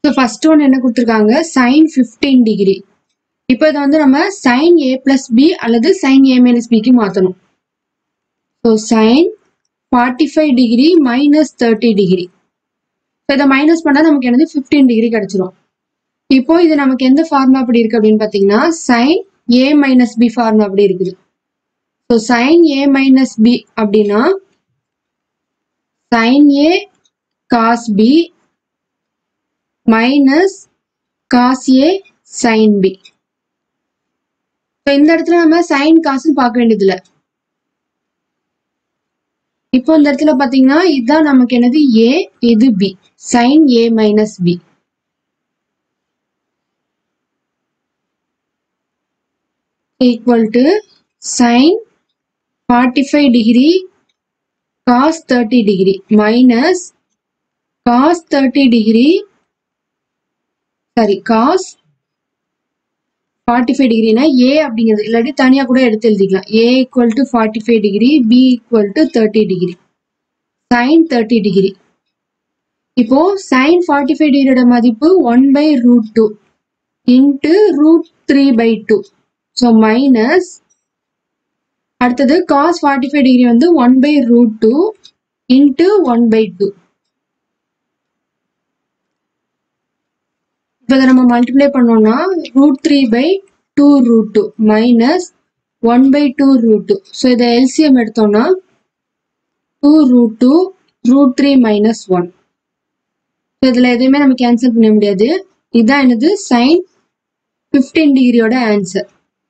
So first one என்ன கொடுத்துருக்காங்க, sin 15 degree. இப்போ இதை வந்து நம்ம sin a plus b அல்லது sin a minus b க்கு மாற்றணும். So sin 45 degree minus 30 degree. So இதை மைனஸ் பண்ணால் நமக்கு என்னது 15 டிகிரி கிடைச்சிரும். இப்போ இது நமக்கு எந்த ஃபார்முலா அப்படி இருக்கு அப்படின்னு பார்த்தீங்கன்னா sin a minus b formula அப்படி இருக்குது. So sin a minus b அப்படின்னா sin a cos b minus cos a sin b. So இந்த இடத்துல நம்ம sin cos பார்க்க வேண்டியதில்லை. இப்போ இந்த இடத்துல பார்த்தீங்கன்னா இதுதான் நமக்கு என்னது a, இது b, sin a minus b. Equal to sin 45 degree cos 30 degree minus cos 30 degree cos 45 degree na a அப்படிங்கிறது இல்லாட்டி தனியா கூட எடுத்து எழுதிக்கலாம். a equal to 45 degree, b equal to 30 degree, sin 30 degree. இப்போ sin 45 degree மதிப்பு 1 by root 2 into root 3 by 2. So minus அடுத்தது cos 45 degree வந்து 1 by root 2 into 1 by 2. இப்போ இதை நம்ம மல்டிப்ளை பண்ணோம்னா root 3 by 2 root 2 minus 1 by 2 root 2. So இதை LCM எடுத்தோம்னா 2 root 2 root 3 minus 1. ஸோ இதில் எதுவுமே நம்ம கேன்சல் பண்ண முடியாது. இதுதான் என்னது sin 15 டிகிரியோட ஆன்சர்.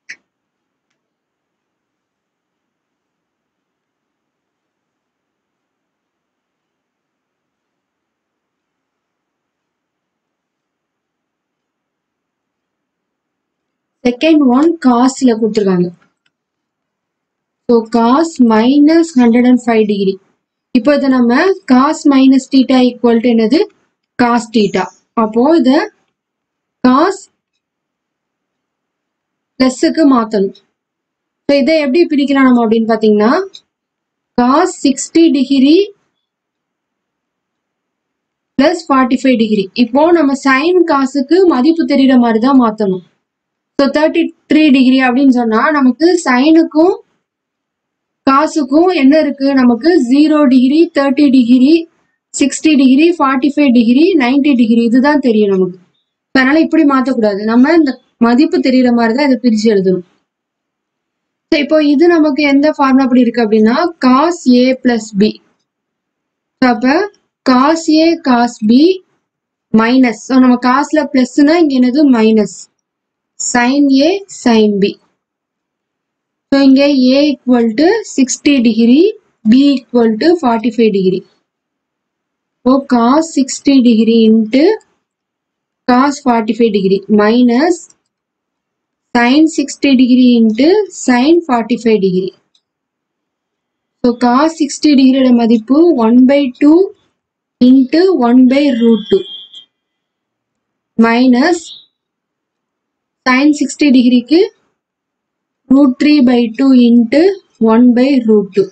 செகண்ட் ஒன் காஸ்ல கொடுத்துருக்காங்க. So cos minus 105 degree. இப்போ இதை நம்ம cos minus theta equal to என்னது காஸ் தீட்டா. அப்போ இதை காஸ் பிளஸுக்கு மாற்றணும். ஸோ இதை எப்படி பிரிக்கலாம் நம்ம அப்படின்னு பார்த்தீங்கன்னா காஸ் 60 டிகிரி பிளஸ் 45 டிகிரி. இப்போ நம்ம சைன் காசுக்கு மதிப்பு தெரியுற மாதிரி தான் மாற்றணும். ஸோ 33 டிகிரி அப்படின்னு சொன்னா நமக்கு சைனுக்கும் காசுக்கும் என்ன இருக்கு, நமக்கு 0 degree, 30 degree, 60 degree, 45 degree, 90 degree இதுதான் தெரியும் நமக்கு. அதனால இப்படி மாற்றக்கூடாது, நம்ம இந்த மதிப்பு தெரியுற மாதிரி தான் இதை பிரிச்சு எழுதணும். இப்போ இது நமக்கு எந்த ஃபார்முலா அப்படி இருக்கு அப்படின்னா காஸ் ஏ பிளஸ் பி. அப்ப cos A cos B minus, நம்ம காஸ்ல பிளஸ்னா இங்க என்னது minus sin A sin B. So இங்க A equal to 60 degree, B equal to 45 degree. So cos 60 degree into cos 45 degree minus sin 60 degree into sin 45 degree. So cos 60 degree மதிப்பு 1 by 2 into 1 by root 2 minus sin 60 degree க்கு root 3 by 2 into 1 by root 2.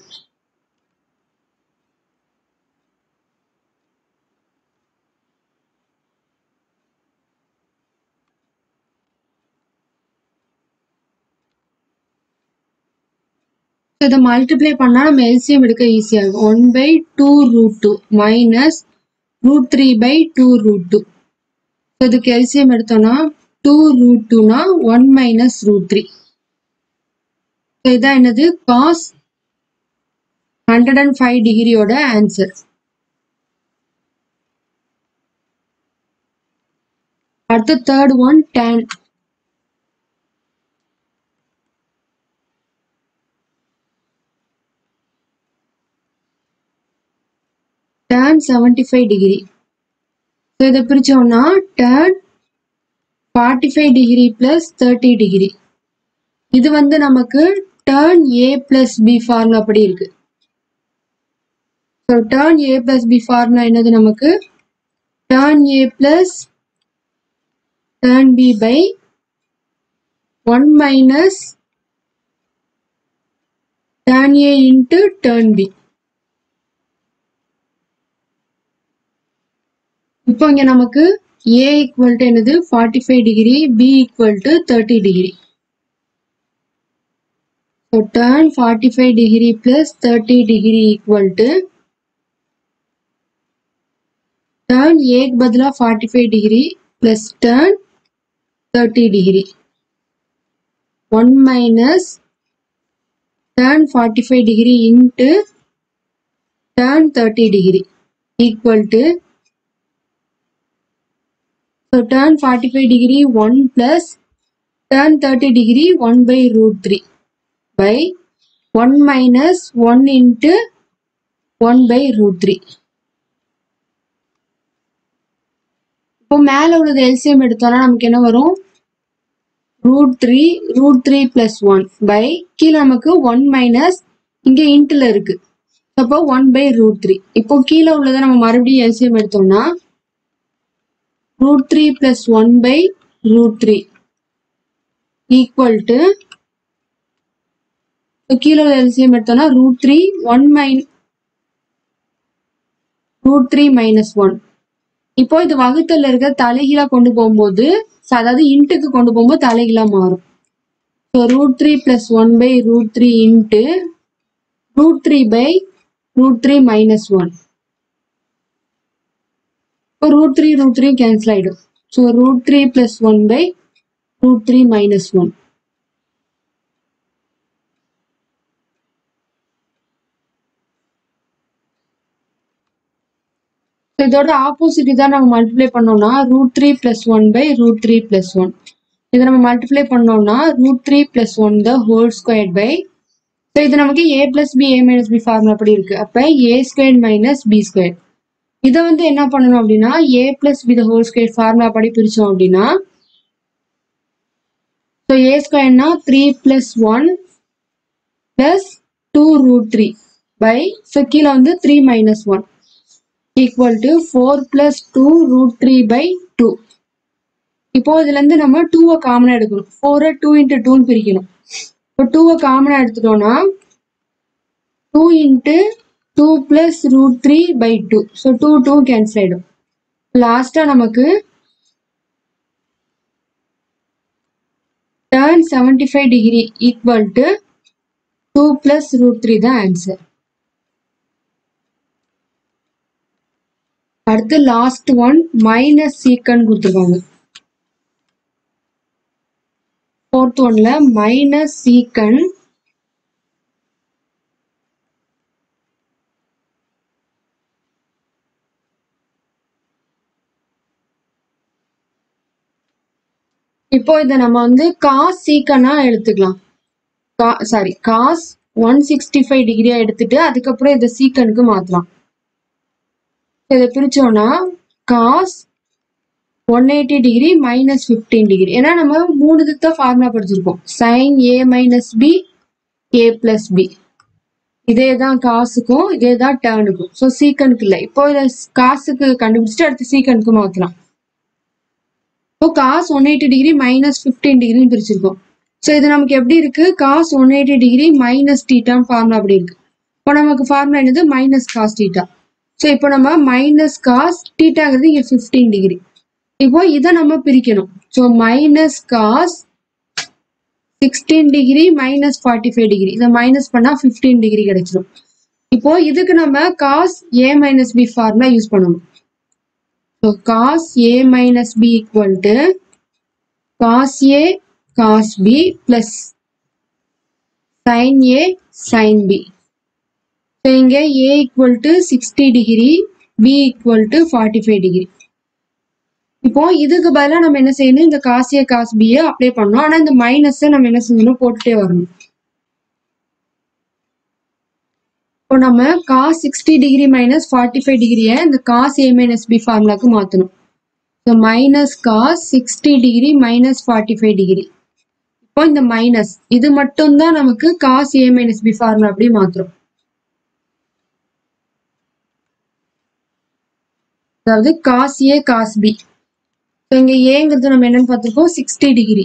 So இதை multiply பண்ணா நம்ம LCM எடுக்க ஈஸியா இருக்கும். 1 by 2 root 2 minus root 3 by 2 root 2. So இதுக்கு LCM எடுத்தோம்னா 2 root 2 னா 1 minus root 3. So இதான் என்னது cos 105 டிகிரியோட ஆன்சர். அடுத்து third one tan. tan 75 degree. So இதை பிரிச்சோம்னா tan 45 டிகிரி பிளஸ் 30 டிகிரி. இது வந்து நமக்கு tan A plus B formula அப்படி இருக்கு. So tan A plus B formula என்னது நமக்கு tan A plus tan B by 1 minus tan A into tan B. இப்போ இங்க நமக்கு A equal to என்னது 45 degree, B equal to 30 degree. So tan 45 degree plus 30 degree equal to tan A க்கு பதிலா 45 degree plus tan 30 degree. 1 minus tan 45 degree into tan 30 degree equal to, so tan 45 degree 1 plus tan 30 degree 1 by root 3 by 1 minus 1 into 1 by root 3. இப்போ மேல உள்ளது LCM எடுத்தோம்னா நமக்கு என்ன வரும்? root 3 plus 1 by கீழ நமக்கு 1 minus இங்க இன்ட்ல இருக்கு. அப்போ 1 by root 3. இப்போ கீழ உள்ளதை நம்ம மறுபடியும் LCM எடுத்தோம்னா root 3 plus 1 by root 3 equal to, கீழ உள்ள LCM எடுத்தோம்னா root 3 minus 1. இப்போ இது வகுத்தல்ல இருக்க தலைகீழா கொண்டு போகும்போது, அதாவது இன்ட்டுக்கு கொண்டு போகும்போது தலைகீழா மாறும். So root 3 plus 1 by root 3 into root 3 by root 3 minus 1. இப்போ root 3 cancel ஆயிடும். So root 3 plus 1 by root 3 minus 1. இதோட ஆப்போசிட் தான் நம்ம மல்டிப்ளை பண்ணோம்னா root 3 plus 1 by root 3 plus 1. இதை நம்ம மல்டிப்ளை பண்ணோம்னா root 3 plus 1 the whole squared by, so இது நமக்கு a plus b a minus b formula அப்படி இருக்கு. அப்ப a squared minus b squared. இதை வந்து என்ன பண்ணணும் அப்படின்னா a plus b the whole squared formula படி பிரிச்சோம் அப்படின்னா, so a squared னா 3 plus 1 plus 2 root 3 by, so கீழ வந்து 3 minus 1 equal to 4 plus 2 root 3 by 2. இப்போ இதுல இருந்து நம்ம 2 காமனா எடுக்கணும். 4 2 into 2 பிரிக்கணும். இப்போ 2 காமனா எடுத்துட்டோம்னா 2 into 2 plus root 3 by 2. So 2 cancel ஆயிடும். லாஸ்டா நமக்கு tan 75 degree equal to 2 plus root 3 தான் ஆன்சர். அடுத்து லாஸ்ட் ஒன் மைனஸ் சீக்கன் கொடுத்துருக்காங்க. ஃபோர்த் ஒன்ல மைனஸ் சீக்கன் இப்போ இதை நம்ம வந்து காஸ் சீக்கனா எடுத்துக்கலாம். காஸ் 165 டிகிரியா எடுத்துட்டு அதுக்கப்புறம் இதை சீக்கனுக்கு மாத்தலாம். இதை பிரிச்சோம்னா காஸ் 180 டிகிரி மைனஸ் 15 டிகிரி. ஏன்னா நம்ம 3 தான் ஃபார்முலா படிச்சிருக்கோம். Sine A minus B A plus B. இதே தான் காசுக்கும் இதே தான் டேர்னுக்கும். ஸோ சீக்கனுக்கு இல்லை. இப்போ இதை காசுக்கு கண்டுபிடிச்சிட்டு அடுத்து சீக்கனுக்கு மாற்றலாம். இப்போ காஸ் 180 டிகிரி மைனஸ் 15 டிகிரின்னு பிரிச்சிருக்கோம். ஸோ இது நமக்கு எப்படி இருக்கு? காஸ் 180 டிகிரி மைனஸ் டீட்டான்னு ஃபார்முலா அப்படி இருக்கு. இப்போ நமக்கு ஃபார்முலா என்னது? Minus cos theta. ஸோ இப்போ நம்ம மைனஸ் காஸ் டீட்டாங்கிறது இங்கே 15 டிகிரி. இப்போ இதை நம்ம பிரிக்கணும். So minus cos 16 degree minus 45 degree. இதை மைனஸ் பண்ணா 15 டிகிரி கிடைச்சிடும். இப்போ இதுக்கு நம்ம cos A minus B formula use பண்ணணும். So cos A minus B equal to cos A cos B plus sine A sine B. So இங்கே A equal to 60 degree, B equal to 45 degree. இப்போ இதுக்கு பதிலாக நம்ம என்ன செய்யணும்? இந்த cos A cos பியை அப்ளை பண்ணணும். ஆனால் இந்த மைனஸை நம்ம என்ன செஞ்சணும்? போட்டுட்டே வரணும். இப்போ நம்ம காஸ் 60 டிகிரி மைனஸ் 45 டிகிரியை இந்த காஸ் ஏ மைனஸ் பி ஃபார்முலாக்கு மாற்றணும். So minus cos 60 degree minus 45 degree. இப்போ இந்த மைனஸ் இது மட்டும்தான் நமக்கு cos A minus B formula அப்படி மாற்றுறோம். அதாவது காஸ் ஏ காஸ் பி. இங்க ஏங்கிறது நம்ம என்னன்னு பார்த்துருக்கோம்? 60 degree.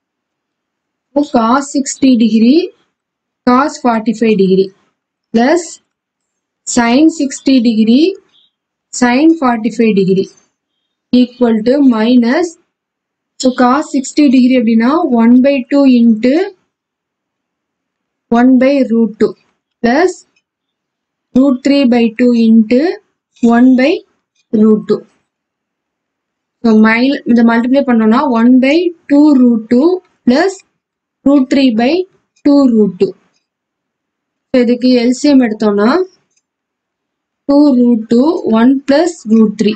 Cos 60 degree cos 45 degree plus sine 60 degree sine 45 degree equal to minus, so cos 60 degree அப்படின்னா 1/2 into 1/√2 plus √3/2 into 1/√2. So இந்த மல்டிப்ளை பண்ணோம்னா 1/2√2 plus √3/2√2. So இதுக்கு எல்சிஎம் எடுத்தோம்னா 2√2 1 plus √3.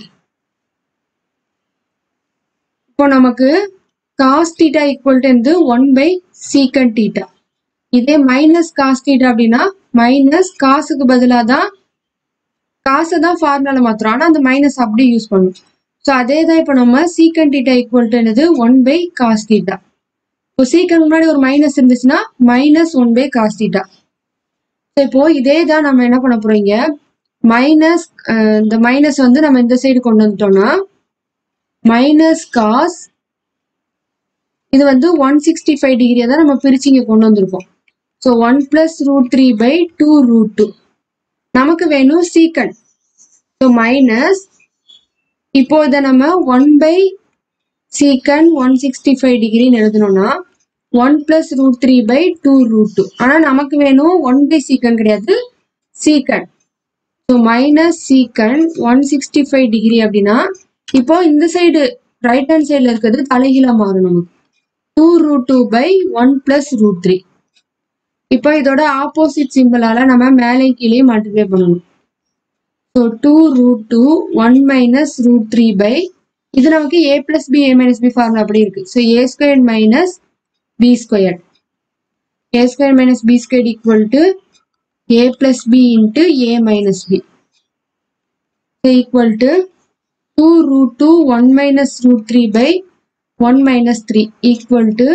இப்போ நமக்கு cos theta equal to 1/secant theta. இதே minus cos theta அப்படின்னா minus காசுக்கு பதிலாக தான் காசை தான் ஃபார்முலால மாத்திரம், ஆனால் அந்த மைனஸ் அப்படி யூஸ் பண்ணும். ஸோ அதே தான் இப்போ நம்ம secant theta equal to 1/cos theta. இப்போ சீக்கன் முன்னாடி ஒரு மைனஸ் இருந்துச்சுன்னா minus 1/cos theta. ஸோ இப்போ இதே தான் நம்ம என்ன பண்ண போறோம், இங்க மைனஸ் இந்த மைனஸ் வந்து நம்ம இந்த சைடு கொண்டு வந்துட்டோம்னா மைனஸ் காஸ், இது வந்து 165 டிகிரியை தான் நம்ம பிரிச்சு இங்க கொண்டு வந்திருக்கோம். ஸோ 1 plus √3/2√2 நமக்கு வேணும் சீக்கன். ஸோ மைனஸ், இப்போ இதை நம்ம 1/secant 165 டிகிரின்னு எழுதணும்னா 1 plus √3/2√2. ஆனா நமக்கு வேணும் 1/secant கிடையாது, சீக்கன். ஸோ மைனஸ் சீக்கன் 165 டிகிரி அப்படின்னா இப்போ இந்த சைடு ரைட் ஹேண்ட் சைட்ல இருக்கிறது தலைகீழா மாறும் நமக்கு 2√2/1 plus √3. இப்போ இதோட ஆப்போசிட் சிம்பிளால நம்ம மேலே கீழே மல்டிப்ளை பண்ணணும். ஸோ 2√2 1 minus √3 இது நமக்கு a plus b a minus b formula அப்படி இருக்கு. So a² minus b², a² minus b² equal to a plus b into a minus b. So equal to 2√2 1 minus √3/1 minus 3 equal to,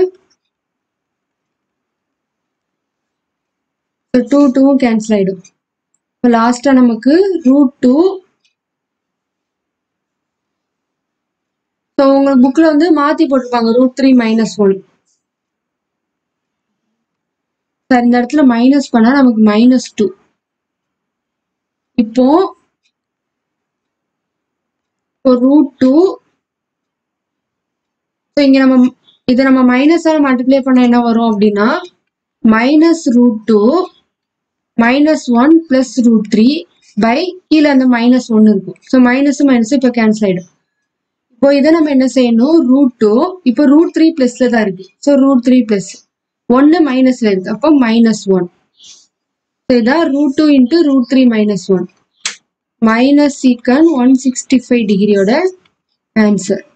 so 2 cancel ஆயிடும். இப்போ லாஸ்டா நமக்கு √2. So உங்க புக்ல வந்து மாத்தி போட்டிருப்பாங்க √3 minus 1. சார் இந்த இடத்துல மைனஸ் பண்ணா நமக்கு -2. இப்போ √2, ஸோ இங்க நம்ம இதை நம்ம மைனஸால மல்டிப்ளை பண்ண என்ன வரும் அப்படின்னா -√2 -1 plus √3 கீழே அந்த -1 இருக்கும். ஸோ மைனஸ் மைனஸ் இப்போ கேன்சல் ஆயிடும். இப்போ இதை நம்ம என்ன செய்யணும், √2 இப்போ √3 பிளஸ்ல தான் இருக்கு. ஸோ √3 பிளஸ் 1 மைனஸ்ல இருக்கு, அப்போ -1. ஸோ இதான் √2 into √3 -1 மைனஸ் சீக்கன் 165 டிகிரியோட ஆன்சர்.